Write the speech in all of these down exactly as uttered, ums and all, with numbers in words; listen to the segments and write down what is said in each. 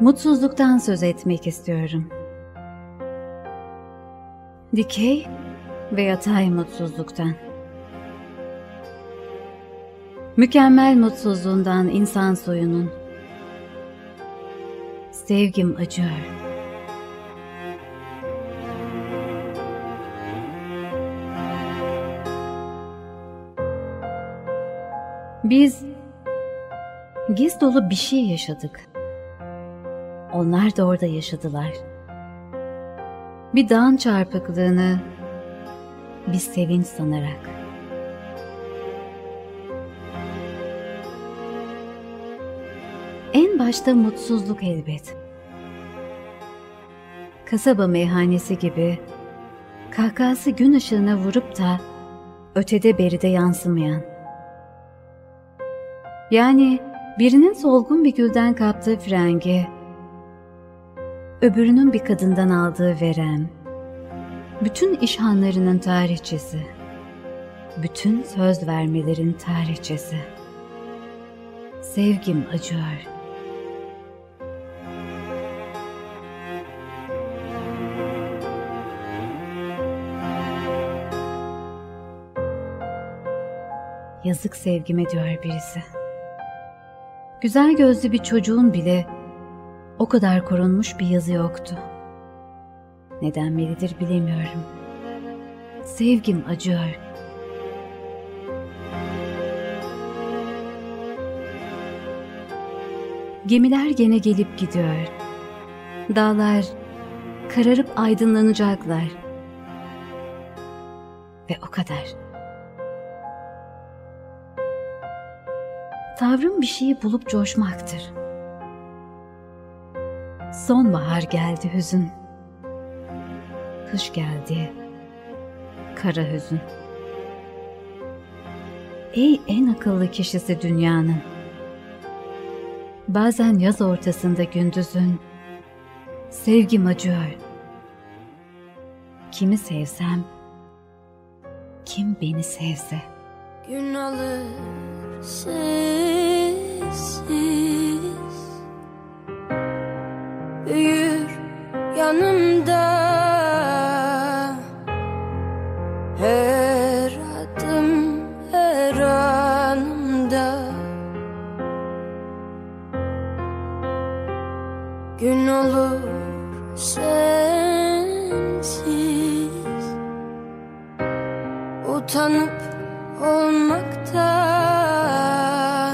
Mutsuzluktan söz etmek istiyorum. Dikey ve yatay mutsuzluktan. Mükemmel mutsuzluğundan insan soyunun. Sevgim acıyor. Biz giz dolu bir şey yaşadık. Onlar da orada yaşadılar. Bir dağın çarpıklığını bir sevinç sanarak. En başta mutsuzluk elbet. Kasaba meyhanesi gibi kahkahası gün ışığına vurup da ötede beride yansımayan. Yani birinin solgun bir gülden kaptığı frengi, öbürünün bir kadından aldığı verem, bütün işhanlarının tarihçesi, bütün söz vermelerin tarihçesi. Sevgim acıyor. Yazık sevgime diyor birisi. Güzel gözlü bir çocuğun bile o kadar korunmuş bir yazı yoktu. Ne denmelidir bilemiyorum. Sevgim acıyor. Gemiler gene gelip gidiyor. Dağlar kararıp aydınlanacaklar. Ve o kadar. Tavrım bir şeyi bulup coşmaktır. Sonbahar geldi hüzün. Kış geldi kara hüzün. Ey en akıllı kişisi dünyanın. Bazen yaz ortasında gündüzün. Sevgim acıyor. Kimi sevsem, kim beni sevse. Gün alır sessiz, büyür yanımda, her adım her anımda. Gün olur sensiz, utanıp olmaktan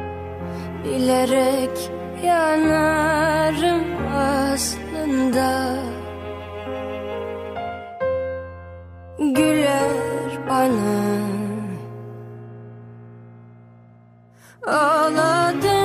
bilerek yanarım aslında. Güler bana ağladım.